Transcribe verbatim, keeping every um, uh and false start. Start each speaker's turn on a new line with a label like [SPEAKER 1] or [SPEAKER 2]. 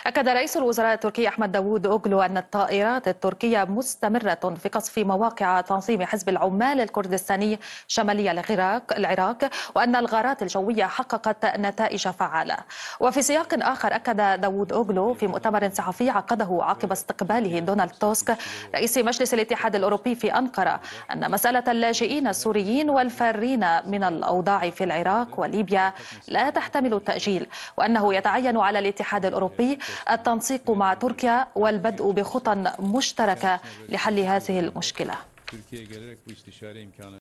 [SPEAKER 1] أكد رئيس الوزراء التركي أحمد داوود أوغلو أن الطائرات التركية مستمرة في قصف مواقع تنظيم حزب العمال الكردستاني شمالي العراق العراق وأن الغارات الجوية حققت نتائج فعالة. وفي سياق آخر أكد داوود أوغلو في مؤتمر صحفي عقده عقب استقباله دونالد توسك رئيس مجلس الاتحاد الأوروبي في أنقرة أن مسألة اللاجئين السوريين والفارين من الأوضاع في العراق وليبيا لا تحتمل التأجيل، وأنه يتعين على الاتحاد الأوروبي التنسيق مع تركيا والبدء بخطى مشتركة لحل هذه المشكلة.